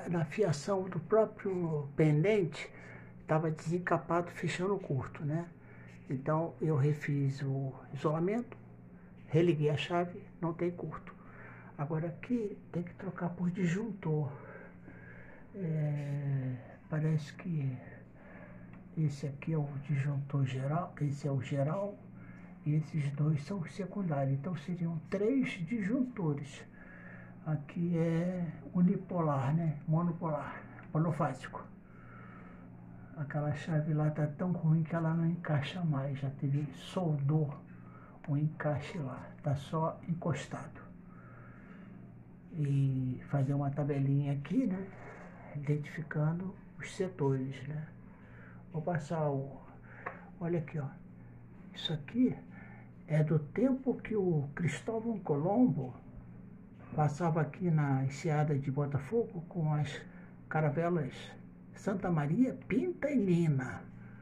na fiação do próprio pendente, estava desencapado, fechando o curto, né? Então eu refiz o isolamento, religuei a chave, não tem curto. Agora aqui tem que trocar por disjuntor. Parece que esse aqui é o disjuntor geral, esse é o geral, e esses dois são os secundários. Então seriam 3 disjuntores. Aqui é unipolar, né? Monopolar, monofásico. Aquela chave lá tá tão ruim que ela não encaixa mais. Já teve, soldou o encaixe lá. Tá só encostado. E fazer uma tabelinha aqui, né? Identificando os setores, né? Vou passar o... Olha aqui, ó. Isso aqui é do tempo que o Cristóvão Colombo passava aqui na enseada de Botafogo com as caravelas Santa Maria, Pinta e Nina.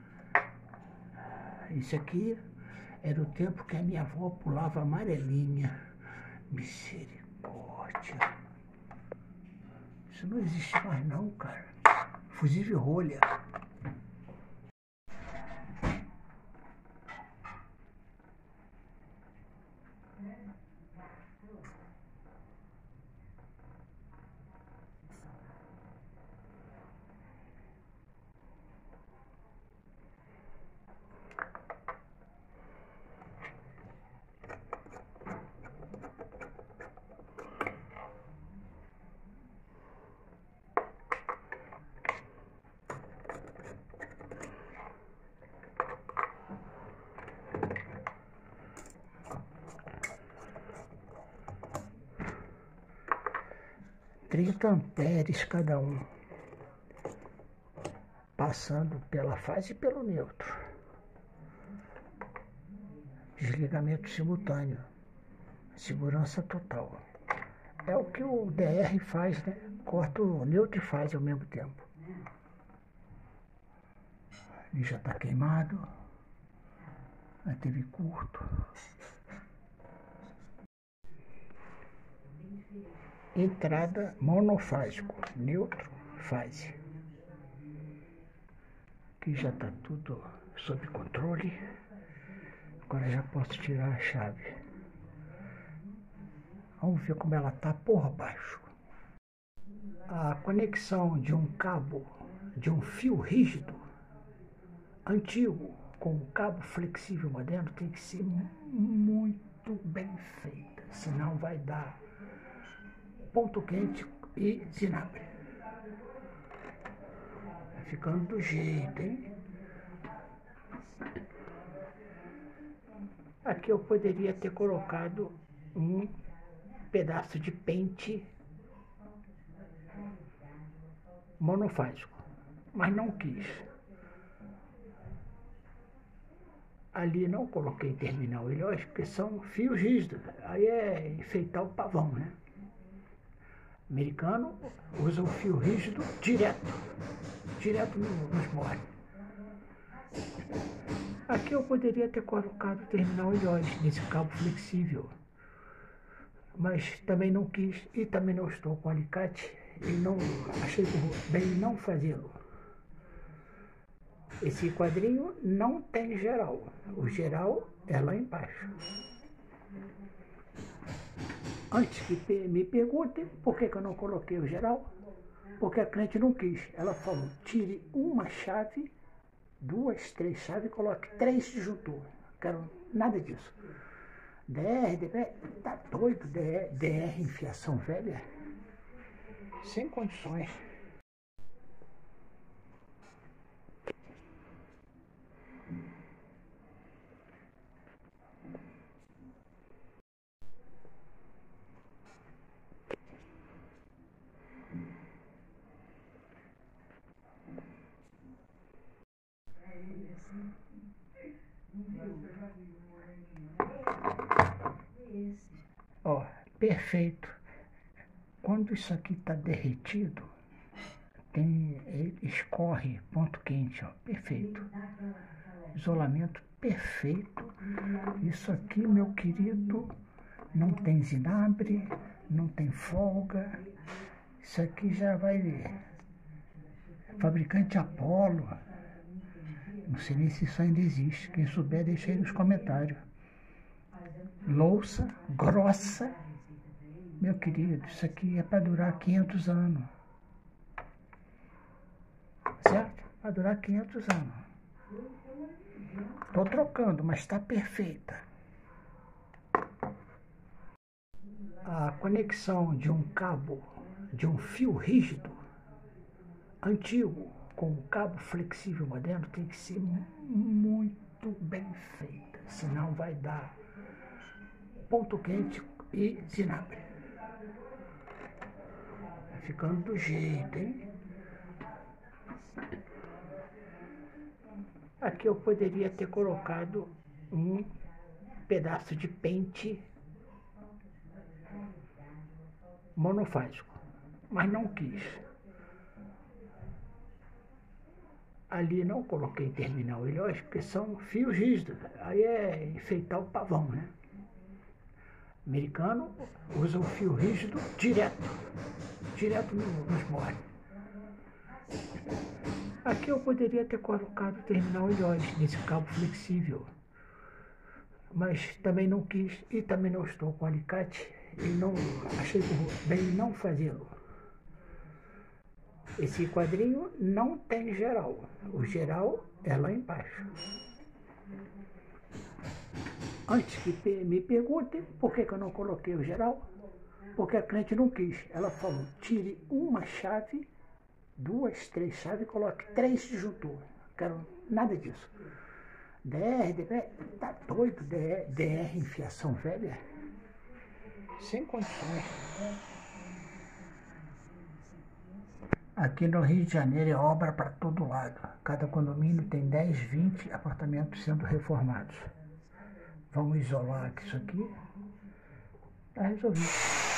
Isso aqui era o tempo que a minha avó pulava amarelinha. Misericórdia. Isso não existe mais não, cara. Fusível rolha. $30 amperes cada um, passando pela fase e pelo neutro. Desligamento simultâneo, segurança total. É o que o DR faz, né? Corta o neutro e faz ao mesmo tempo. Ele já está queimado, já teve curto. Entrada monofásico, neutro, fase. Aqui já está tudo sob controle. Agora já posso tirar a chave. Vamos ver como ela está por baixo. A conexão de um cabo, de um fio rígido, antigo, com um cabo flexível moderno, tem que ser muito bem feita. Senão vai dar ponto quente e zinabre. Ficando do jeito, hein? Aqui eu poderia ter colocado um pedaço de pente monofásico, mas não quis. Ali não coloquei terminal ilhóide, porque são fios rígidos. Aí é enfeitar o pavão, né? Americano usa o fio rígido direto nos bordes. Aqui eu poderia ter colocado terminal ilhóide nesse cabo flexível, mas também não quis e também não estou com alicate e não achei bem não fazê-lo. Esse quadrinho não tem geral, o geral é lá embaixo. Antes que me perguntem por que eu não coloquei o geral, porque a cliente não quis. Ela falou, tire uma chave, 2, 3 chaves e coloque 3 disjuntores. Não quero nada disso. DR, tá doido, DR enfiação velha? Sem condições. Ó, perfeito. Quando isso aqui está derretido, ele escorre ponto quente, ó, perfeito. Isolamento perfeito. Isso aqui, meu querido, não tem zinabre, não tem folga. Isso aqui já vai ver. Fabricante Apollo. Não sei nem se isso ainda existe. Quem souber, deixa aí nos comentários. Louça grossa. Meu querido, isso aqui é para durar 500 anos. Certo? Para durar 500 anos. Estou trocando, mas está perfeita. A conexão de um cabo, de um fio rígido, antigo, com um cabo flexível moderno, tem que ser muito bem feita. Senão vai dar ponto quente e zinabre. Vai ficando do jeito, hein? Aqui eu poderia ter colocado um pedaço de pente monofásico, mas não quis. Ali não coloquei terminal ilhós, porque são fios rígidos. Aí é enfeitar o pavão, né? O americano usa o fio rígido direto nos bordes. Aqui eu poderia ter colocado terminal ilhós nesse cabo flexível, mas também não quis e também não estou com alicate e não achei bem não fazê-lo. Esse quadrinho não tem geral, o geral é lá embaixo. Antes que me perguntem por que eu não coloquei o geral, porque a cliente não quis. Ela falou, tire uma chave, 2, 3 chaves e coloque 3 disjuntores. Não quero nada disso. DR, tá doido, DR, enfiação velha? Sem condições. Aqui no Rio de Janeiro é obra para todo lado. Cada condomínio tem 10, 20 apartamentos sendo reformados. Vamos isolar isso aqui. Está resolvido.